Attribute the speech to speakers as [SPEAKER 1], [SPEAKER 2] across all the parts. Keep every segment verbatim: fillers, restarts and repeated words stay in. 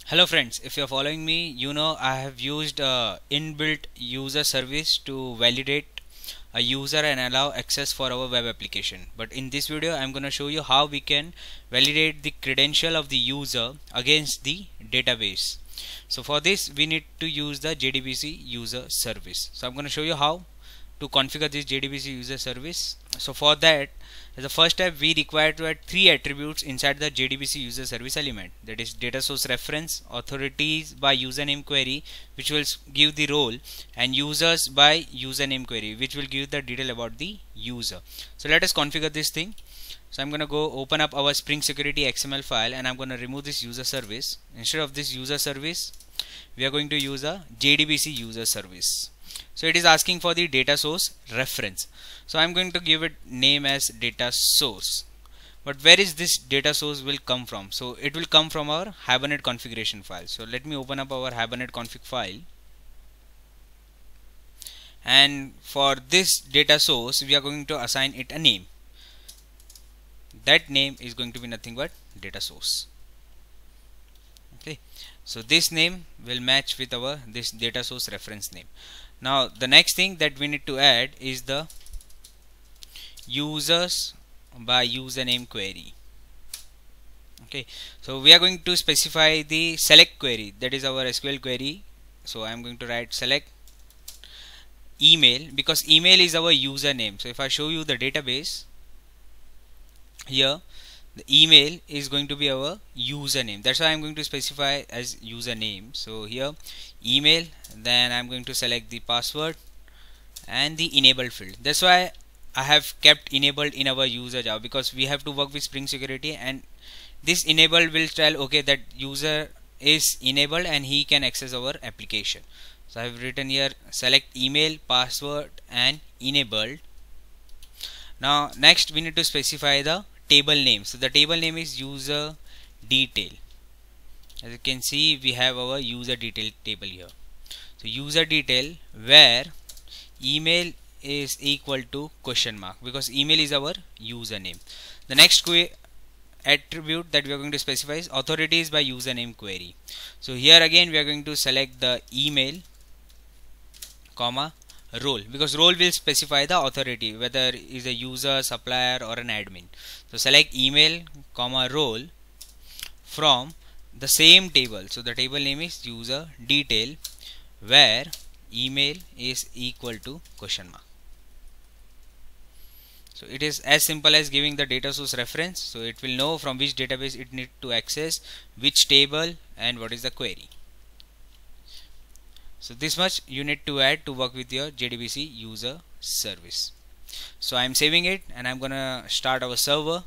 [SPEAKER 1] Hello friends, if you're following me, you know I have used uh, inbuilt user service to validate a user and allow access for our web application. But in this video I'm going to show you how we can validate the credential of the user against the database. So for this we need to use the J D B C user service. So I'm going to show you how to configure this J D B C user service. So for that, as the first step, we require to add three attributes inside the J D B C user service element, that is data source reference, authorities by username query, which will give the role, and users by username query, which will give the detail about the user. So let us configure this thing. So I'm going to go open up our Spring Security X M L file, and I'm going to remove this user service. Instead of this user service, we are going to use a J D B C user service. So it is asking for the data source reference. So I'm going to give it name as data source. But where is this data source will come from? So it will come from our Hibernate configuration file. So let me open up our Hibernate config file. And for this data source, we are going to assign it a name. That name is going to be nothing but data source. Okay. So this name will match with our this data source reference name. Now the next thing that we need to add is the users by username query. Okay, so we are going to specify the select query, that is our S Q L query. So I am going to write select email, because email is our username. So if I show you the database here, the email is going to be our username. That's why I'm going to specify as username. So here email, then I'm going to select the password and the enabled field. That's why I have kept enabled in our user Java, because we have to work with Spring Security, and this enabled will tell okay that user is enabled and he can access our application. So I have written here select email, password and enabled. Now next we need to specify the table name. So the table name is user detail. As you can see, we have our user detail table here. So user detail where email is equal to question mark, because email is our username. The next attribute that we are going to specify is authorities by username query. So here again we are going to select the email comma role, because role will specify the authority, whether is a user, supplier or an admin. So select email comma role from the same table. So the table name is user detail where email is equal to question mark. So it is as simple as giving the data source reference. So it will know from which database it need to access, which table and what is the query. So this much you need to add to work with your J D B C user service. So I am saving it and I'm gonna start our server.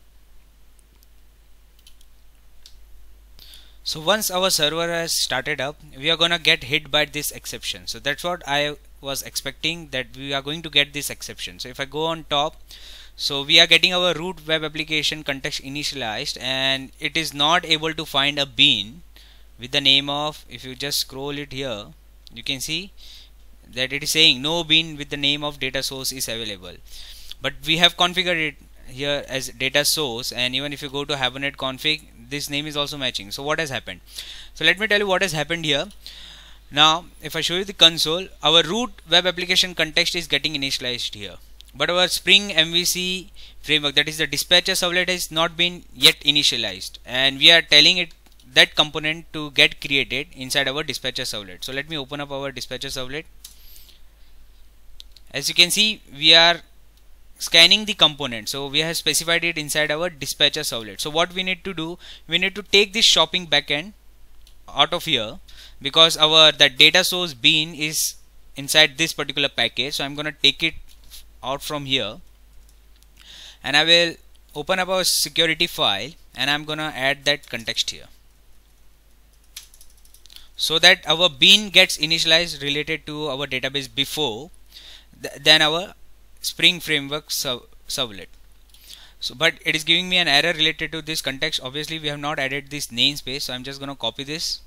[SPEAKER 1] So once our server has started up, we are gonna get hit by this exception. So that's what I was expecting, that we are going to get this exception. So if I go on top, so we are getting our root web application context initialized, and it is not able to find a bean with the name of, if you just scroll it here, you can see that it is saying no bean with the name of data source is available. But we have configured it here as data source, and even if you go to Hibernate config, this name is also matching. So what has happened? So let me tell you what has happened here. Now if I show you the console, our root web application context is getting initialized here, but our Spring M V C framework, that is the dispatcher servlet, has not been yet initialized, and we are telling it that component to get created inside our dispatcher servlet. So let me open up our dispatcher servlet. As you can see, we are scanning the component, so we have specified it inside our dispatcher servlet. So what we need to do, we need to take this shopping backend out of here, because our the data source bean is inside this particular package. So I'm gonna take it out from here, and I will open up our security file, and I'm gonna add that context here, so that our bean gets initialized related to our database before th than our Spring framework servlet. So but it is giving me an error related to this context. Obviously we have not added this namespace, so I'm just going to copy this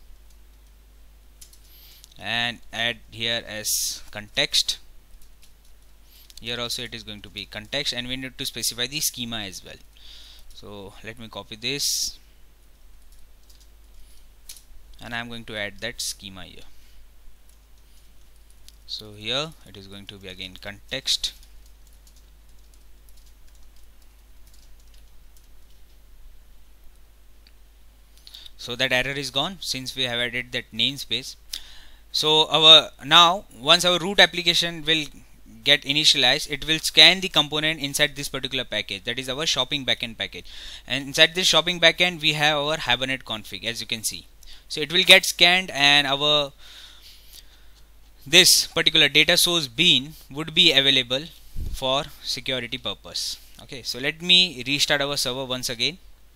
[SPEAKER 1] and add here as context. Here also it is going to be context, and we need to specify the schema as well. So let me copy this and I'm going to add that schema here. So here it is going to be again context. So that error is gone since we have added that namespace. So our now once our root application will get initialized, it will scan the component inside this particular package, that is our shopping backend package, and inside this shopping backend we have our Hibernate config, as you can see. So it will get scanned, and our this particular data source bean would be available for security purpose. Okay, so let me restart our server once again.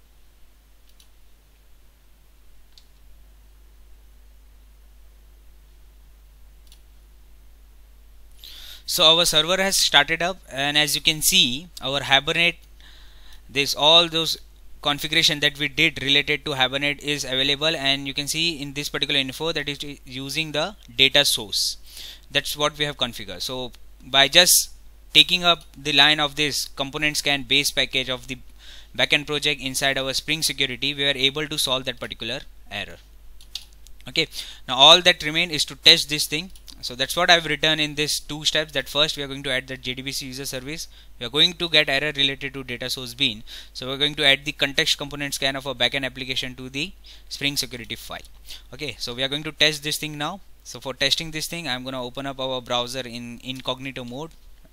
[SPEAKER 1] So our server has started up, and as you can see, our Hibernate, this all those configuration that we did related to Hibernate is available, and you can see in this particular info that is using the data source. That's what we have configured. So by just taking up the line of this component scan base package of the backend project inside our Spring Security, we are able to solve that particular error. Okay, now all that remain is to test this thing. So that's what I've written in this two steps. That first we are going to add the J D B C user service. We are going to get error related to data source bean. So we're going to add the context component scan of a backend application to the Spring Security file. Okay, so we are going to test this thing now. So for testing this thing, I'm going to open up our browser in incognito mode.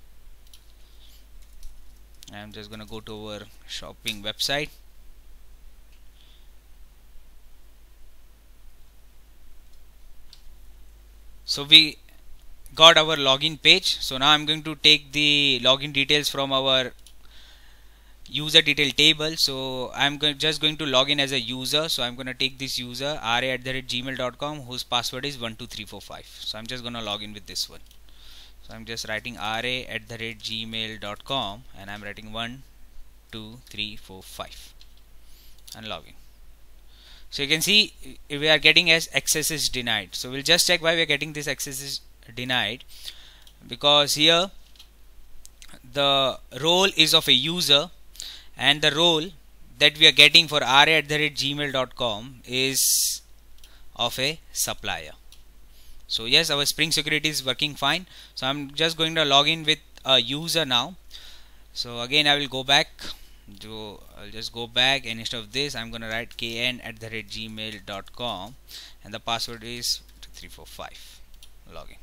[SPEAKER 1] I'm just going to go to our shopping website. So we got our login page. So now I'm going to take the login details from our user detail table. So I'm going just going to log in as a user. So I'm going to take this user ra at the rate gmail dot com whose password is one two three four five. So I'm just going to log in with this one. So I'm just writing ra at the rate gmail dot com and I'm writing one two three four five and login. So you can see we are getting as access is denied. So we'll just check why we are getting this access is denied, because here the role is of a user and the role that we are getting for ra at the rate gmail dot com is of a supplier. So yes, our Spring Security is working fine. So I'm just going to log in with a user now. So again I will go back. So I'll just go back, and instead of this I'm gonna write kn at the rate gmail dot com and the password is three four five. Login.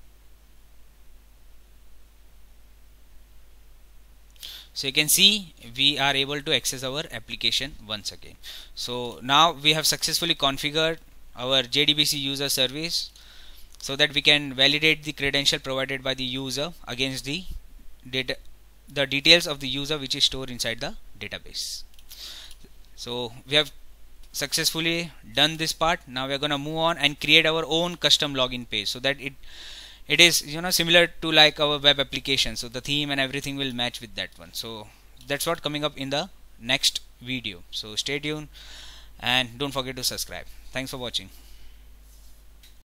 [SPEAKER 1] So you can see we are able to access our application once again. So now we have successfully configured our J D B C user service so that we can validate the credential provided by the user against the data the details of the user which is stored inside the database. So we have successfully done this part. Now we are going to move on and create our own custom login page so that it it is you know similar to like our web application. So the theme and everything will match with that one. So that's what coming up in the next video. So stay tuned and don't forget to subscribe. Thanks for watching.